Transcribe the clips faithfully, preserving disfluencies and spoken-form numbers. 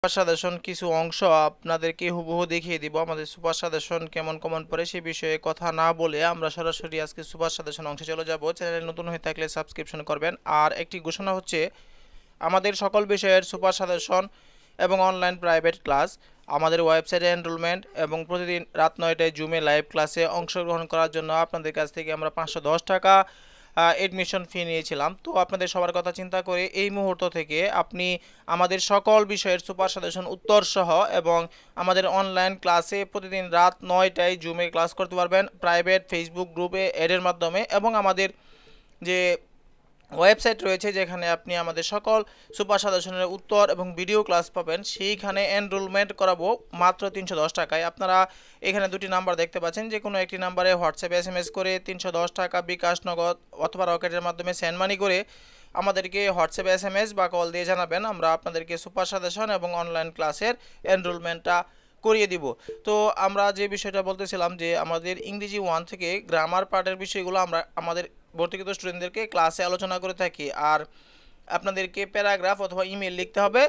Super suggestion কিছু অংশ আপনাদেরকে হুবহু দেখিয়ে দিব। আমাদের সুপার সাজেশন কেমন কমন পড়ে সে বিষয়ে কথা না বলে আমরা সরাসরি আজকে সুপার সাজেশন অংশে চলে যাব। চ্যানেলে নতুন হয়ে থাকলে সাবস্ক্রিপশন করবেন। আর একটি ঘোষণা হচ্ছে, আমাদের সকল বিষয়ের সুপার সাজেশন এবং অনলাইন প্রাইভেট ক্লাস আমাদের ওয়েবসাইটে এনরোলমেন্ট এবং প্রতিদিন রাত নয়টায় জুমে লাইভ ক্লাসে অংশগ্রহণ করার জন্য আপনাদের কাছ থেকে আমরা পাঁচশো দশ টাকা এডমিশন ফি নিয়েছিলাম। তো আপনাদের সবার কথা চিন্তা করে এই মুহূর্ত থেকে আপনি আমাদের সকল বিষয়ের সুপার সাজেশন উত্তর সহ এবং আমাদের অনলাইন ক্লাসে প্রতিদিন রাত নয়টায় জুমে ক্লাস করতে পারবেন, প্রাইভেট ফেসবুক গ্রুপে এডের মাধ্যমে। এবং আমাদের যে ওয়েবসাইট রয়েছে যেখানে আপনি আমাদের সকল সুপার সাজেশনের উত্তর এবং ভিডিও ক্লাস পাবেন, সেইখানে এনরোলমেন্ট করাবো মাত্র তিনশো দশ টাকায়। আপনারা এখানে দুটি নাম্বার দেখতে পাচ্ছেন, যে কোনো একটি নাম্বারে হোয়াটসঅ্যাপে এস এম এস করে তিনশো দশ টাকা বিকাশ, নগদ অথবা রকেটের মাধ্যমে সেন্ড মানি করে আমাদেরকে হোয়াটসঅ্যাপে এস এম এস বা কল দিয়ে জানাবেন। আমরা আপনাদেরকে সুপার সাজেশন এবং অনলাইন ক্লাসের এনরোলমেন্টটা করিয়ে দিব। তো আমরা যে বিষয়টা বলতেছিলাম, যে আমাদের ইংরেজি ওয়ান থেকে গ্রামার পার্টের বিষয়গুলো আমরা আমাদের ভর্তিকৃত স্টুডেন্টদেরকে ক্লাসে আলোচনা করে থাকি। আর আপনাদেরকে প্যারাগ্রাফ অথবা ইমেল লিখতে হবে।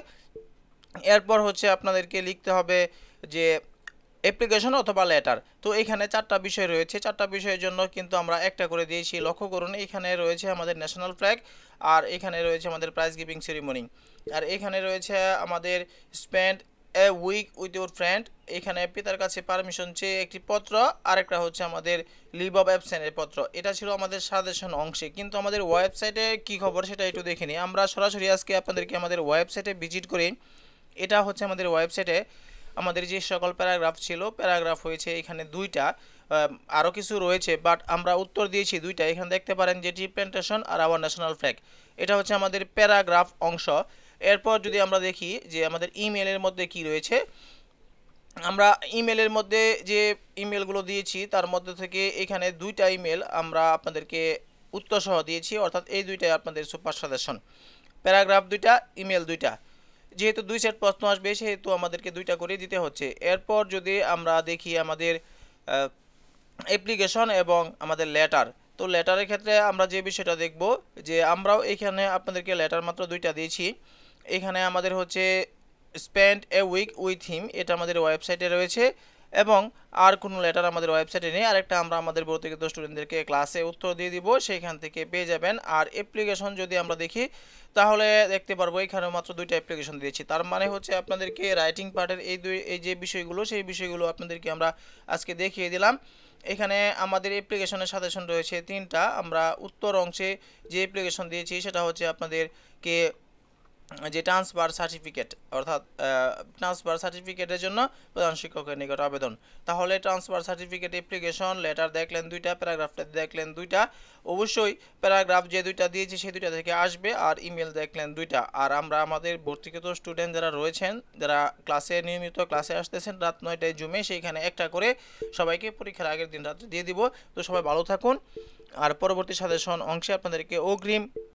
এরপর হচ্ছে আপনাদেরকে লিখতে হবে যে অ্যাপ্লিকেশন অথবা লেটার। তো এখানে চারটা বিষয় রয়েছে, চারটা বিষয়ের জন্য কিন্তু আমরা একটা করে দিয়েছি। লক্ষ্য করুন, এখানে রয়েছে আমাদের ন্যাশনাল ফ্ল্যাগ, আর এখানে রয়েছে আমাদের প্রাইজ গিভিং সেরিমনি, আর এখানে রয়েছে আমাদের spend a week with your friend, এখানে পিতার কাছে পারমিশন চেয়ে একটি পত্র, আরেকটা হচ্ছে আমাদের লিভ অফ অ্যাবসেন্টের পত্র। এটা ছিল আমাদের সাজেশন অংশে। কিন্তু আমাদের ওয়েবসাইটে কি খবর সেটা একটু দেখে নিই। আমরা সরাসরি আজকে আপনাদেরকে আমাদের ওয়েবসাইটে ভিজিট করি। এটা হচ্ছে আমাদের ওয়েবসাইটে আমাদের যে সকল প্যারাগ্রাফ ছিল, প্যারাগ্রাফ হয়েছে এখানে দুইটা, আরও কিছু রয়েছে, বাট আমরা উত্তর দিয়েছি দুইটা। এখানে দেখতে পারেন যে রিপ্রেজেন্টেশন আর আওয়ার ন্যাশনাল ফ্ল্যাগ, এটা হচ্ছে আমাদের প্যারাগ্রাফ অংশ। এরপর যদি আমরা দেখি যে আমাদের ইমেলের মধ্যে কি রয়েছে, আমরা ইমেলের মধ্যে যে ইমেলগুলো দিয়েছি তার মধ্যে থেকে এখানে দুইটা ইমেল আমরা আপনাদেরকে উত্তর সহ দিয়েছি, অর্থাৎ এই দুইটাই আপনাদের সুপার সাজেশন। প্যারাগ্রাফ দুইটা, ইমেল দুইটা, যেহেতু দুই সেট প্রশ্ন আসবে সেহেতু আমাদেরকে দুইটা করে দিতে হচ্ছে। এরপর যদি আমরা দেখি আমাদের অ্যাপ্লিকেশন এবং আমাদের লেটার, তো লেটারের ক্ষেত্রে আমরা যে বিষয়টা দেখব, যে আমরাও এখানে আপনাদেরকে লেটার মাত্র দুইটা দিয়েছি। এখানে আমাদের হচ্ছে spend a week with him, এটা আমাদের ওয়েবসাইটে রয়েছে, এবং আর কোনো লেটার আমাদের ওয়েবসাইটে নেই। আরেকটা আমরা আমাদের ভর্তিকৃত স্টুডেন্টদেরকে ক্লাসে উত্তর দিয়ে দিব, সেইখান থেকে পেয়ে যাবেন। আর অ্যাপ্লিকেশন যদি আমরা দেখি তাহলে দেখতে পারবো এখানে মাত্র দুইটা অ্যাপ্লিকেশন দিয়েছি। তার মানে হচ্ছে আপনাদেরকে রাইটিং পার্টের এই দুই এই যে বিষয়গুলো, সেই বিষয়গুলো আপনাদেরকে আমরা আজকে দেখিয়ে দিলাম। এখানে আমাদের অ্যাপ্লিকেশনের সাজেশন রয়েছে তিনটা। আমরা উত্তর অংশে যে অ্যাপ্লিকেশন দিয়েছি সেটা হচ্ছে আপনাদেরকে যে ট্রান্সফার সার্টিফিকেট, অর্থাৎ ট্রান্সফার সার্টিফিকেটের জন্য প্রধান শিক্ষকের নিকট আবেদন। তাহলে ট্রান্সফার সার্টিফিকেট অ্যাপ্লিকেশন লেটার দেখলেন দুইটা, প্যারাগ্রাফটা দেখলেন দুইটা। অবশ্যই প্যারাগ্রাফ যে দুইটা দিয়েছি সেই দুইটা থেকে আসবে, আর ইমেল দেখলেন দুইটা। আর আমরা আমাদের ভর্তিকৃত স্টুডেন্ট যারা রয়েছেন, যারা ক্লাসে নিয়মিত ক্লাসে আসতেছেন রাত নয়টায় জুমে, সেইখানে একটা করে সবাইকে পরীক্ষার আগের দিন রাত্রে দিয়ে দিব। তো সবাই ভালো থাকুন। আর পরবর্তী সাজেশন অংশে আপনাদেরকে অগ্রিম